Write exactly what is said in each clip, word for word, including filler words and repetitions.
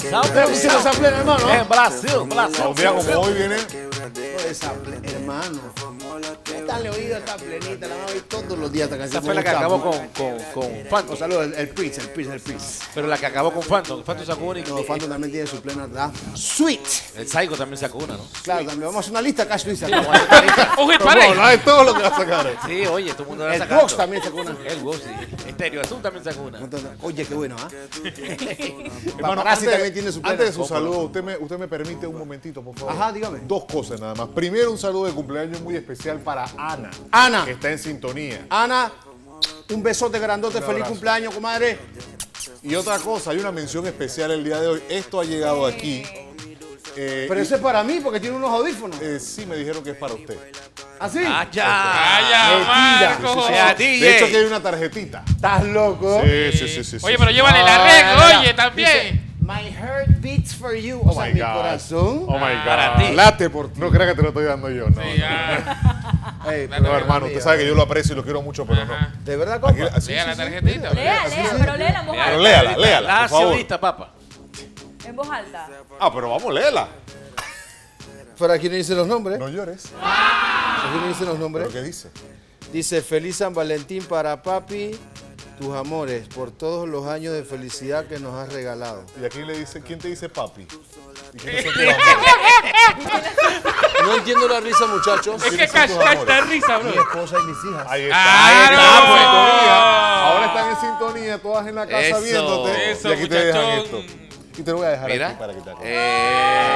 Pero si los plena, hermano. En Brasil, Brasil. Un día como hoy viene. Esa plena, hermano. Esta le oído esta plenita, la van a oír todos los días. Esa fue la que acabó con, con, con Phantom. Saludos, el, el Prince, el Prince, el Prince. Pero la que acabó con Phantom. Phantom sacó una y No, Phantom también tiene su plena, ¿verdad? Sweet. El Psycho también sacó una, ¿no? Claro, también vamos a hacer una lista, Cash Luis. Un hit parade. No, de todo lo que va a sacar. Sí, oye, todo el mundo la El sacando. Box también sacó una. El Box, sí. Estéreo Azul también sacó una. Oye, qué bueno, ¿ah? Hermano, Paparazzi antes, también tiene su plena. antes de su saludo, usted me, usted me permite un momentito, por favor. Ajá, dígame. Dos cosas nada más. Primero, un saludo de cumpleaños muy especial para Ana. Ana. Que está en sintonía. Ana, un besote grandote, Un feliz abrazo. cumpleaños, comadre. Y otra cosa, hay una mención especial el día de hoy. Esto ha llegado aquí. Eh, Pero y- eso es para mí, porque tiene unos audífonos. eh, sí, me dijeron que es para usted. ¿Así? ¡Ah, ya! Vaya, Mentira. Marco. O sea, De D hecho, aquí J. hay una tarjetita. ¿Estás loco? Sí, sí, sí, sí. Oye, sí. pero llévale el Ah, arreglo, mira, oye, también. dice, My heart beats for you. O Oh sea, my mi God. corazón. Oh my God. Para ti. Late por ti. No creas que te lo estoy dando yo, no. Sí, no. ya. Ey, No, No, pero, hermano, usted sabe que yo lo aprecio y lo quiero mucho, pero no. Ajá. ¿De verdad, Aquí- compa? así- Lea sí, la sí, tarjetita. Lea, lea, pero léela en voz Pero alta. léala, léala, La por favor. accionista, papá. En voz alta. Ah, pero vamos, léela. Pero aquí no dicen los nombres. No llores. Aquí no dicen los nombres. ¿Pero qué dice? Dice, feliz San Valentín para papi, tus amores, por todos los años de felicidad que nos has regalado. Y aquí le dice, ¿quién te dice papi? ¿Y quiénes son tus amores? No entiendo la risa, muchachos. Es que ¿Quiénes son tus hashtag amores? está risa, Mi bro. esposa y mis hijas. Ahí está. ¡Claro! Ahí está, pues, sintonía. Ahora están en sintonía, todas en la casa Eso, viéndote. eso, y aquí te dejan muchachón. esto. Y te lo voy a dejar Mira. aquí para que te acuerdes. Eh,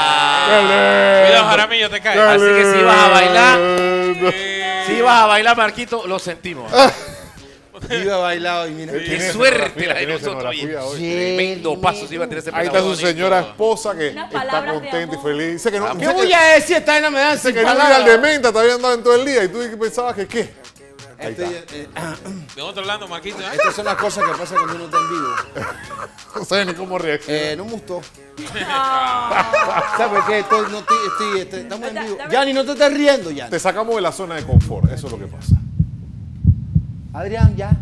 ah. Cuidado, Jaramillo, te caes. Así que si ibas a bailar, Eh, si ibas a bailar, Marquito, lo sentimos. Iba bailado y mira. Tiene Qué suerte escenografía, la de tiene nosotros. Oye. escenografía hoy. Tremendo paso se iba a tener ese Ahí está su pelado. señora esposa que Unas está palabras de contenta y amor. feliz. Dice que no, Ah, ¿Qué dice voy que, a decir? Esta vaina me dan dice sin que no iba palabras. al de menta, te habían andado en todo el día y tú pensabas que qué. Ahí Estoy, está. eh, ah, de otro lado, Marquito, ¿eh? estas son las cosas que pasan cuando uno está en vivo. No sé ni cómo reaccionar. Eh, no me gustó. Ah. ¿Sabes qué? Estoy, no estoy, estoy, estoy- estamos en Da- vivo. dame- Yani, no te estés riendo, Yani. Te sacamos de la zona de confort, eso es lo que pasa. Adrián, ya.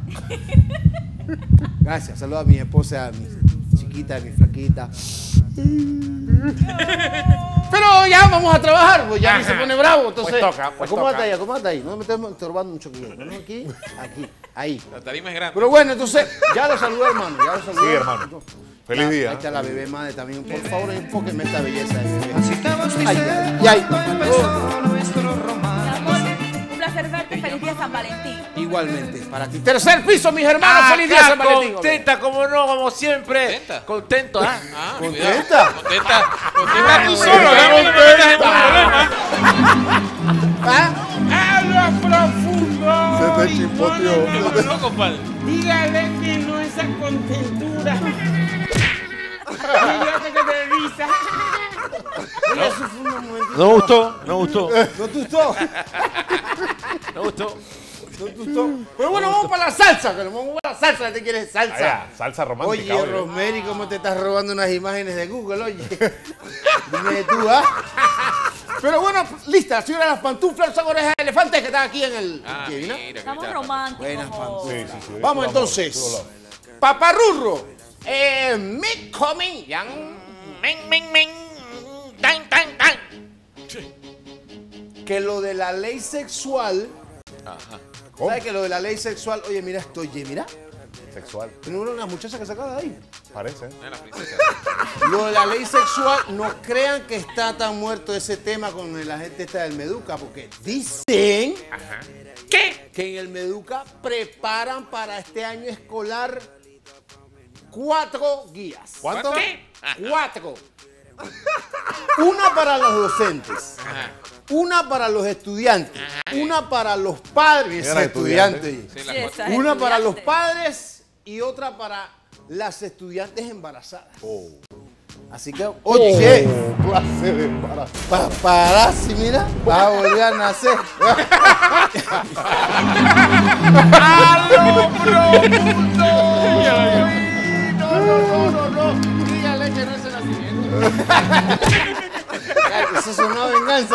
Gracias. Saludos a mi esposa, a mi chiquita, a mi flaquita. Pero ya vamos a trabajar, pues ya ni se pone bravo. Entonces, Pues toca, pues acomódate toca. ahí, acomódate ahí. No me estés estorbando mucho aquí. No, aquí, aquí, ahí. La tarima es grande. Pero bueno, entonces, ya lo saludé, hermano. Ya lo saludé. Sí, hermano. Feliz Ya, día. Ahí está la bebé madre también. Por favor, enfóquenme esta belleza de bebé. Ay, ay, ay. Oh, Mi amor, un placer verte. Feliz día San Valentín. igualmente, para ti. Tercer piso, mis hermanos. Feliz día, Acá, San Valentín. contenta, como no, como siempre. ¿Contenta? Contento, ¿ah? Ah, ¿Contenta? cuidado. Contenta. Contenta tú solo, ¿no? No te metas en tu problema. ¿Ah? ¡Habla profundo! Se te chispoteó. ¿Qué pasó, compadre? Dígale que no esa contentura. Yo te de risa. Oye, eso fue un momentito. No gustó, no gustó, ¿No te gustó? no gustó. ¿No te gustó? Pero bueno, vamos para la salsa. Que nos vamos para la salsa. ¿Te quieres salsa? Allá, salsa romántica. Oye, Rosemary, ¿cómo te estás robando unas imágenes de Google, oye? Dime tú, ¿ah? Pero bueno, lista, señora las pantuflas, son orejas de elefantes que están aquí en el... Ah, ¿Qué, mira, Vina? qué Estamos tal. románticos. Buenas pantuflas. Sí, sí, sí. Vamos Puro entonces. amor, puro Paparrurro. Eh, me coming, yang. Men, men, men. Tan, tan, tan. Que lo de la ley sexual... ¿Cómo? ¿Sabes que lo de la ley sexual? Oye, mira esto, oye, mira. Sexual, Tiene una muchacha que sacaba de ahí. parece. ¿eh? Ah, la princesa. Lo de la ley sexual, no crean que está tan muerto ese tema con la gente esta del Meduca, porque dicen ¿qué? que en el Meduca preparan para este año escolar cuatro guías. ¿Cuánto? Cuatro. Una para los docentes, Ajá. una para los estudiantes, una para los padres Era estudiantes, Sí, Sí, la esa es una para los estudiante. padres y otra para las estudiantes embarazadas. Oh. Así que, oye, Oh, clase de embarazo. paparazzi, mira, va a volver a nacer. No, no, no, no, no. Dígale que no es el nacimiento. Ay, eso es una venganza.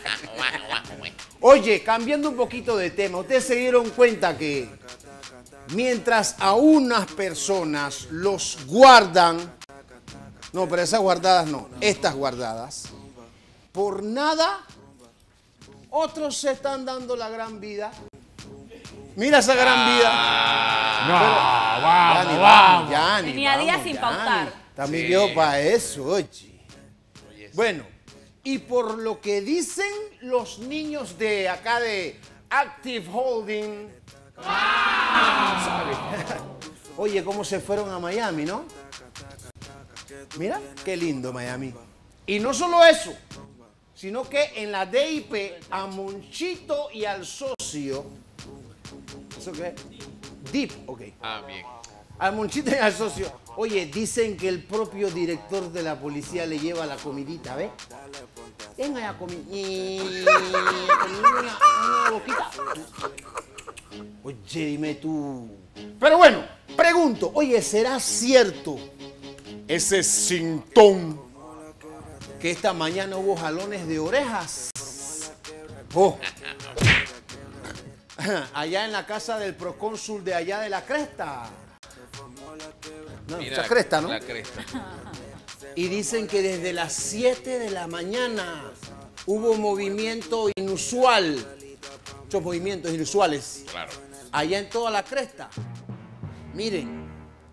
Oye, cambiando un poquito de tema, ustedes se dieron cuenta que Mientras a unas personas los guardan, no, pero esas guardadas no, estas guardadas, por nada, otros se están dando la gran vida. Mira esa gran vida. No, vamos, Yani, vamos. Yani, Tenía días vamos, sin Yani. pautar. Está muy viejo para eso, oye. Bueno, y por lo que dicen los niños de acá de Active Holding, ¿sabe? Oye, cómo se fueron a Miami, ¿no? Mira, qué lindo Miami. Y no solo eso, sino que en la D I P a Monchito y al socio, ¿eso qué? D I P, ok. Ah, bien. Al Monchito y al socio. Oye, dicen que el propio director de la policía le lleva la comidita, ¿ves? Venga ya, comi- y- una, una boquita. Oye, dime tú. Pero bueno, pregunto, oye, ¿será cierto ese cintón que esta mañana hubo jalones de orejas? Oh. Allá en la casa del procónsul de allá de la Cresta. No, Mira esa la- Cresta, ¿no? La cresta. Y dicen que desde las siete de la mañana hubo movimiento inusual. Muchos movimientos inusuales. Claro. Allá en toda la Cresta. Miren,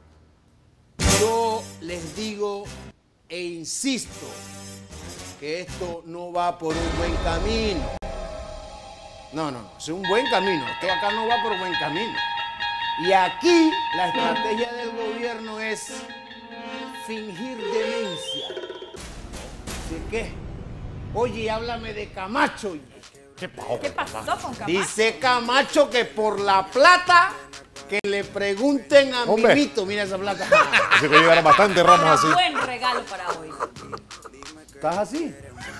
yo les digo e insisto que esto no va por un buen camino. No, no, no, es un buen camino. Esto acá no va por buen camino. Y aquí la estrategia del gobierno es fingir demencia. ¿De qué? Oye, háblame de Camacho. ¿Qué pasó con Camacho? Dice Camacho que por la plata que le pregunten a Hombre. Mimito. Mira esa plata. Dice que llegaron bastantes ramos así. Buen regalo para hoy. ¿Estás así?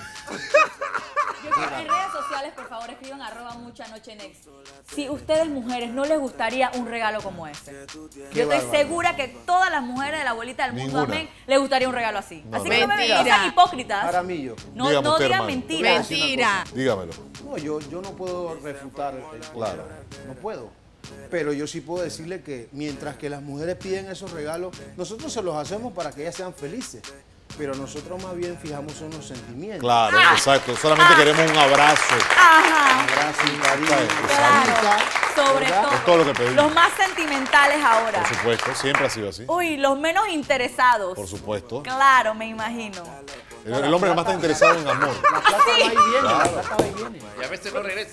Yo quiero en redes sociales, por favor, escriban arroba mucha noche next. Si ustedes mujeres no les gustaría un regalo como ese. Yo estoy bárbaro. segura que todas las mujeres de la abuelita del mundo, Ninguna. amén, les gustaría un regalo así. No, así no. que no me Mentira. sean hipócritas. Jaramillo. No, Dígame no usted, digan hermano. mentiras. Mentira. Dígamelo. No, yo, yo no puedo refutar el punto. Claro. No puedo. Pero yo sí puedo decirle que mientras que las mujeres piden esos regalos, nosotros se los hacemos para que ellas sean felices. Pero nosotros más bien fijamos en los sentimientos. Claro, exacto. Solamente queremos un abrazo. Ajá. Abrazo y cariño. Claro. Sobre ¿verdad? todo. Es todo lo que pedimos. Los más sentimentales ahora. Por supuesto, siempre ha sido así. Uy, los menos interesados. Por supuesto. Claro, me imagino. El, el hombre que más está interesado en amor. La plata va y viene, la plata va y viene. Y a veces no regresa.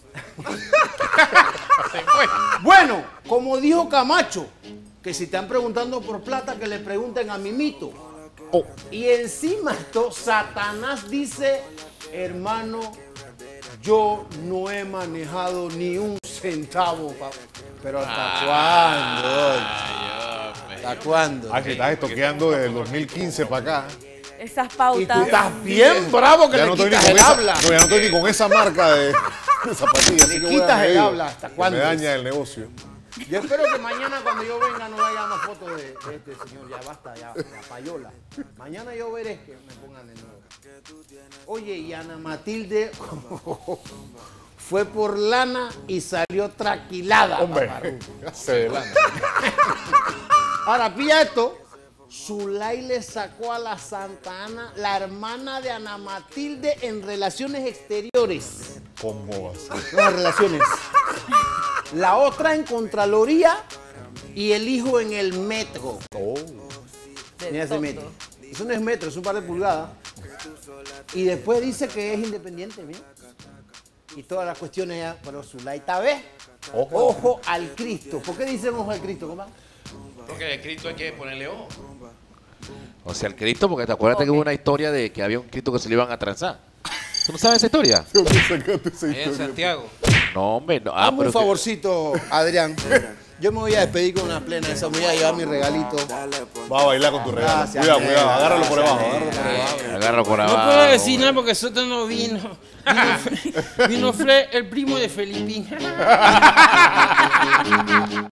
Bueno, como dijo Camacho, que si están preguntando por plata, que le pregunten a Mimito. Oh. Y encima esto, Satanás dice, hermano, yo no he manejado ni un centavo. pa- Pero ¿hasta cuándo? oye? ¿Hasta cuándo? Ah, que estás estoqueando desde el dos mil quince para acá. Esas Y tú pautas. estás bien bravo que Ya le no, estoy ni quitas con el esa, habla. no, ya no estoy ni con esa marca de, de zapatillas. así Le que voy a quitas el medir, habla, ¿hasta que cuándo? Me daña el negocio. Yo espero que mañana cuando yo venga no haya más fotos de, de este señor. Ya basta, ya, ya payola. Mañana yo veré que me pongan de nuevo. Oye, y Ana Matilde fue por lana y salió traquilada. Hombre, paparú. se delanta. Ahora, pilla esto. Zulay le sacó a la Santa Ana, la hermana de Ana Matilde, en relaciones exteriores. ¿Cómo va a ser? No, en relaciones. La otra en Contraloría y el hijo en el metro. Oh. Mira ese metro. Eso no es metro, es un par de pulgadas. Y después dice que es independiente, mira. Y todas las cuestiones ya, pero Zulay está, ¿ves? Ojo. Ojo al Cristo. ¿Por qué dicen ojo al Cristo, compa? Porque el Cristo hay que ponerle ojo. O sea, el Cristo, porque te acuerdas que hubo una historia de que había un Cristo que se le iban a transar. ¿Tú no sabes esa historia? ¿De dónde sacaste esa Allá en historia? Santiago. No, hombre, no. Ah, Hazme pero un que- favorcito, Adrián. Yo me voy a despedir con una plena esa, me voy a llevar mi regalito. Va a bailar con tu regalo. Gracias, Cuidado, nena. cuidado. Agárralo por Gracias, abajo. Agárralo por nena. abajo. Agarra por abajo. No puedo decir nada porque Soto no vino. Vino, Fre- vino Fred, el primo de Felipín.